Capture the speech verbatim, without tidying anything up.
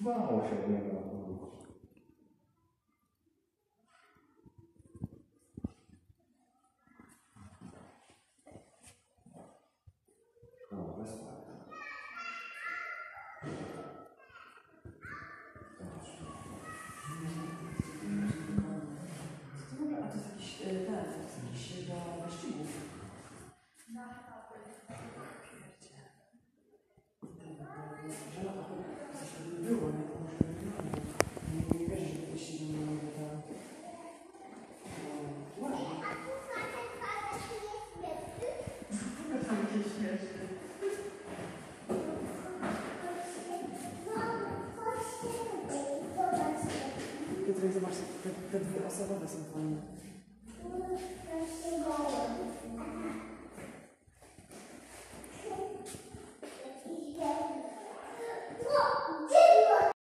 Mało się od niego odwrócić. No, bezpłatnie. A to jest jakiś, ten, to jest jakiś do wyścigów. Było, nie, nie wierzę, że to wyścigi nie mogę tam. Ładnie. To są jakieś śmieszne. Piotrek, zobacz, te, te dwie osobowe są fajne.